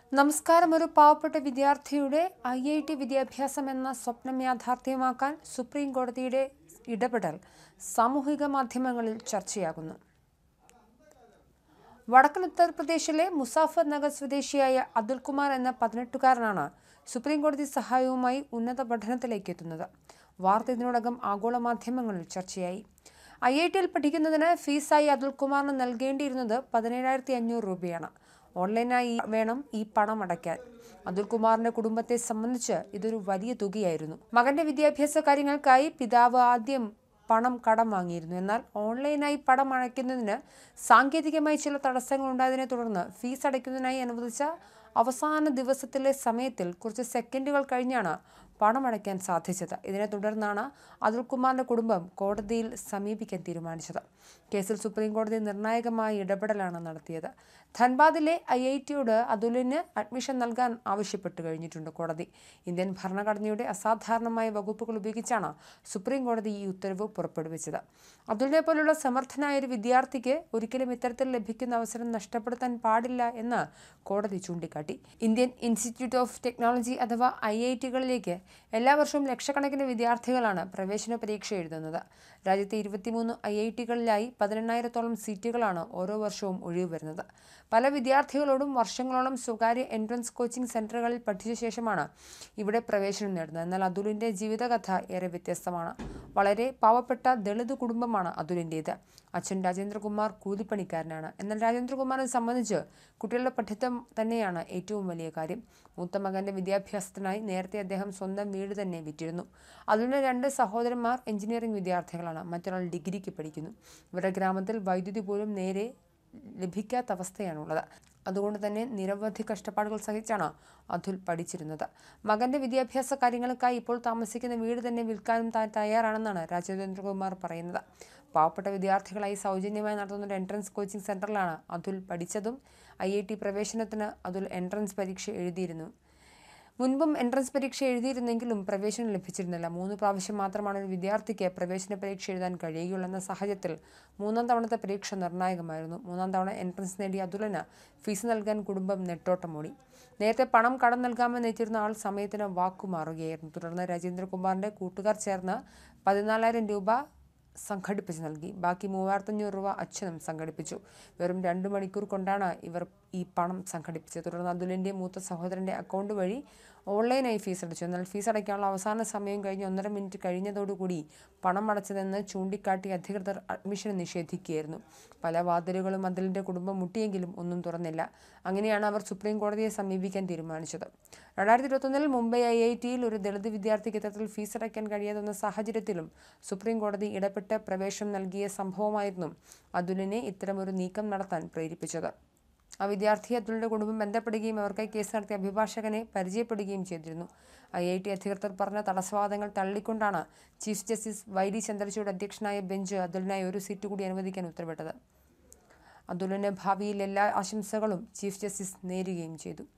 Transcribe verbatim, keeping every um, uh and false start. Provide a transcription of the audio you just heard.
നമസ്കാരം. ഒരു പാവപ്പെട്ട വിദ്യാർത്ഥിയുടെ ഐ ഐ ടി വിദ്യാഭ്യാസം എന്ന സ്വപ്നം യാഥാർത്ഥ്യമാക്കാൻ സുപ്രീം കോടതിയുടെ ഇടപെടൽ സാമൂഹിക മാധ്യമങ്ങളിൽ ചർച്ചയാകുന്നു. വടക്കൻ ഉത്തർപ്രദേശിലെ മുസാഫർ നഗർ സ്വദേശിയായ അതുൽ കുമാർ എന്ന പതിനെട്ടുകാരനാണ് സുപ്രീം കോടതി സഹായവുമായി ഉന്നത പഠനത്തിലേക്ക് എത്തുന്നത്. വാർത്ത ഇതിനോടകം ആഗോള മാധ്യമങ്ങളിൽ ചർച്ചയായി. ഐ ഐ ടിയിൽ പഠിക്കുന്നതിന് ഫീസായി അതുൽ കുമാറിന് നൽകേണ്ടിയിരുന്നത് പതിനേഴായിരത്തി അഞ്ഞൂറ് രൂപയാണ്. ഓൺലൈനായി വേണം ഈ പണം അടയ്ക്കാൻ. അതുൽ കുമാറിന്റെ കുടുംബത്തെ സംബന്ധിച്ച് ഇതൊരു വലിയ തുകയായിരുന്നു. മകന്റെ വിദ്യാഭ്യാസ കാര്യങ്ങൾക്കായി പിതാവ് ആദ്യം പണം കടം വാങ്ങിയിരുന്നു. എന്നാൽ ഓൺലൈനായി പണം അടയ്ക്കുന്നതിന് സാങ്കേതികമായി ചില തടസ്സങ്ങൾ ഉണ്ടായതിനെ തുടർന്ന് ഫീസ് അടയ്ക്കുന്നതിനായി അനുവദിച്ച അവസാന ദിവസത്തിലെ സമയത്തിൽ കുറച്ച് സെക്കൻഡുകൾ കഴിഞ്ഞാണ് പണം അടയ്ക്കാൻ സാധിച്ചത്. ഇതിനെ തുടർന്നാണ് അതുൽ കുമാറിന്റെ കുടുംബം കോടതിയിൽ സമീപിക്കാൻ തീരുമാനിച്ചത്. കേസിൽ സുപ്രീം കോടതി നിർണായകമായ ഇടപെടലാണ് നടത്തിയത്. ധൻബാദിലെ ഐ ഐ ടിയോട് അതുലിന് അഡ്മിഷൻ നൽകാൻ ആവശ്യപ്പെട്ടു കഴിഞ്ഞിട്ടുണ്ട് കോടതി. ഇന്ത്യൻ ഭരണഘടനയുടെ അസാധാരണമായ വകുപ്പുകൾ ഉപയോഗിച്ചാണ് സുപ്രീം കോടതി ഈ ഉത്തരവ് പുറപ്പെടുവിച്ചത്. അതുലിനെ പോലുള്ള സമർത്ഥനായ ഒരു വിദ്യാർത്ഥിക്ക് ഒരിക്കലും ഇത്തരത്തിൽ ലഭിക്കുന്ന അവസരം നഷ്ടപ്പെടുത്താൻ പാടില്ല എന്ന് കോടതി ചൂണ്ടിക്കാട്ടി. ഇന്ത്യൻ ഇൻസ്റ്റിറ്റ്യൂട്ട് ഓഫ് ടെക്നോളജി അഥവാ ഐ ഐ ടികളിലേക്ക് എല്ലാ വർഷവും ലക്ഷക്കണക്കിന് വിദ്യാർത്ഥികളാണ് പ്രവേശന പരീക്ഷ എഴുതുന്നത്. രാജ്യത്തെ ഇരുപത്തിമൂന്ന് ഐ ഐ ടികളിലായി പതിനെണ്ണായിരത്തോളം സീറ്റുകളാണ് ഓരോ വർഷവും ഒഴിവ് വരുന്നത്. പല വിദ്യാർത്ഥികളോടും വർഷങ്ങളോളം സ്വകാര്യ എൻട്രൻസ് കോച്ചിംഗ് സെന്ററുകളിൽ പഠിച്ച ശേഷമാണ് ഇവിടെ പ്രവേശനം നേടുന്നത്. എന്നാൽ അതുലിന്റെ ജീവിതകഥ ഏറെ വ്യത്യസ്തമാണ്. വളരെ പാവപ്പെട്ട ദളിത് കുടുംബമാണ് അതുലിൻ്റേത്. അച്ഛൻ രാജേന്ദ്രകുമാർ കൂലിപ്പണിക്കാരനാണ്. എന്നാൽ രാജേന്ദ്രകുമാറിനെ സംബന്ധിച്ച് കുട്ടികളുടെ പഠിത്തം തന്നെയാണ് ഏറ്റവും വലിയ കാര്യം. മൂത്ത മകന്റെ വിദ്യാഭ്യാസത്തിനായി നേരത്തെ അദ്ദേഹം സ്വന്തം വീട് തന്നെ വിറ്റിരുന്നു. അതുലിന്റെ രണ്ട് സഹോദരന്മാർ എഞ്ചിനീയറിംഗ് വിദ്യാർത്ഥികളാണ്. മറ്റൊരാൾ ഡിഗ്രിക്ക് പഠിക്കുന്നു. ഇവരുടെ ഗ്രാമത്തിൽ വൈദ്യുതി പോലും നേരെ ലഭിക്കാത്ത അവസ്ഥയാണുള്ളത്. അതുകൊണ്ട് തന്നെ നിരവധി കഷ്ടപ്പാടുകൾ സഹിച്ചാണ് അതുൽ പഠിച്ചിരുന്നത്. മകന്റെ വിദ്യാഭ്യാസ കാര്യങ്ങൾക്കായി ഇപ്പോൾ താമസിക്കുന്ന വീട് തന്നെ വിൽക്കാനും താൻ തയ്യാറാണെന്നാണ് രാജേന്ദ്രകുമാർ പറയുന്നത്. പാവപ്പെട്ട വിദ്യാർത്ഥികളായി സൗജന്യമായി നടത്തുന്ന ഒരു എൻട്രൻസ് കോച്ചിംഗ് സെന്ററിലാണ് അതുൽ പഠിച്ചതും. ഐ ഐ ടി പ്രവേശനത്തിന് അതുൽ എൻട്രൻസ് പരീക്ഷ എഴുതിയിരുന്നു. മുൻപും എൻട്രൻസ് പരീക്ഷ എഴുതിയിരുന്നെങ്കിലും പ്രവേശനം ലഭിച്ചിരുന്നില്ല. മൂന്ന് പ്രാവശ്യം മാത്രമാണ് ഒരു വിദ്യാർത്ഥിക്ക് പ്രവേശന പരീക്ഷ എഴുതാൻ കഴിയുകയുള്ളൂ എന്ന സാഹചര്യത്തിൽ മൂന്നാം തവണത്തെ പരീക്ഷ നിർണായകമായിരുന്നു. മൂന്നാം തവണ എൻട്രൻസ് നേടിയ അതുലിന് ഫീസ് നൽകാൻ കുടുംബം നെട്ടോട്ടമോടി. നേരത്തെ പണം കടം നൽകാമെന്ന് എത്തിയിരുന്ന ആൾ സമയത്തിന് വാക്കുമാറുകയായിരുന്നു. തുടർന്ന് രാജേന്ദ്രകുമാറിന്റെ കൂട്ടുകാർ ചേർന്ന് പതിനാലായിരം രൂപ സംഘടിപ്പിച്ച് നൽകി. ബാക്കി മൂവായിരത്തഞ്ഞൂറ് രൂപ അച്ഛനും സംഘടിപ്പിച്ചു. വെറും രണ്ടു മണിക്കൂർ കൊണ്ടാണ് ഇവർ ഈ പണം സംഘടിപ്പിച്ചത്. തുടർന്ന് അതുലിൻ്റെ മൂത്ത സഹോദരൻ്റെ അക്കൗണ്ട് വഴി ഓൺലൈനായി ഫീസ് അടച്ചു. എന്നാൽ ഫീസ് അടയ്ക്കാനുള്ള അവസാന സമയം കഴിഞ്ഞ് ഒന്നര മിനിറ്റ് കഴിഞ്ഞതോടുകൂടി പണം അടച്ചതെന്ന് ചൂണ്ടിക്കാട്ടി അധികൃതർ അഡ്മിഷൻ നിഷേധിക്കുകയായിരുന്നു. പല വാതിലുകളും അതുലിൻ്റെ കുടുംബം മുട്ടിയെങ്കിലും ഒന്നും തുറന്നില്ല. അങ്ങനെയാണ് അവർ സുപ്രീം കോടതിയെ സമീപിക്കാൻ തീരുമാനിച്ചത്. രണ്ടായിരത്തി ഇരുപത്തൊന്നിൽ മുംബൈ ഐ ഐ ടിയിൽ ഒരു ദളിത് വിദ്യാർത്ഥിക്ക് ഇത്തരത്തിൽ ഫീസ് അടയ്ക്കാൻ കഴിയാതെന്ന സാഹചര്യത്തിലും സുപ്രീം കോടതി ഇടപെട്ട് പ്രവേശനം നൽകിയ സംഭവമായിരുന്നു അതുലിനെ ഇത്തരമൊരു നീക്കം നടത്താൻ പ്രേരിപ്പിച്ചത്. ആ വിദ്യാർത്ഥി അതുലിന്റെ കുടുംബം ബന്ധപ്പെടുകയും അവർക്കായി കേസ് നടത്തിയ അഭിഭാഷകനെ പരിചയപ്പെടുകയും ചെയ്തിരുന്നു. ഐ ഐ ടി അധികൃതർ പറഞ്ഞ തടസ്സവാദങ്ങൾ തള്ളിക്കൊണ്ടാണ് chief justice Y D Chandrachud അധ്യക്ഷനായ ബെഞ്ച് അതുലിനായി ഒരു സീറ്റ് കൂടി അനുവദിക്കാൻ ഉത്തരവിട്ടത്. അതുലിന് ഭാവിയിൽ എല്ലാ ആശംസകളും ചീഫ് ജസ്റ്റിസ് നേരുകയും ചെയ്തു.